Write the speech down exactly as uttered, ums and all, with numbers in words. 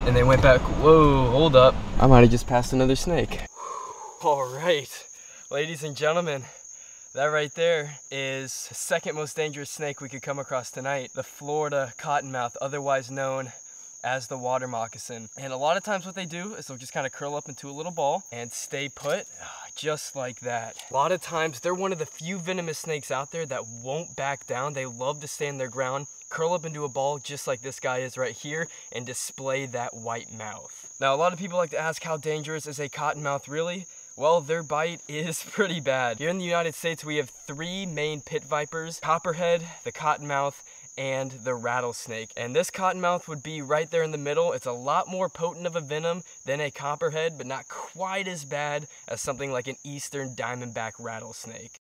and they went back. Whoa, hold up. I might have just passed another snake. All right, ladies and gentlemen, that right there is the second most dangerous snake we could come across tonight, the Florida cottonmouth, otherwise known as the water moccasin. And a lot of times what they do is they'll just kind of curl up into a little ball and stay put, just like that. A lot of times they're one of the few venomous snakes out there that won't back down. They love to stand their ground, curl up into a ball just like this guy is right here, and display that white mouth. Now, a lot of people like to ask, how dangerous is a cottonmouth really? Well, their bite is pretty bad. Here in the United States, we have three main pit vipers: copperhead, the cottonmouth, and the rattlesnake. And this cottonmouth would be right there in the middle. It's a lot more potent of a venom than a copperhead, but not quite as bad as something like an eastern diamondback rattlesnake.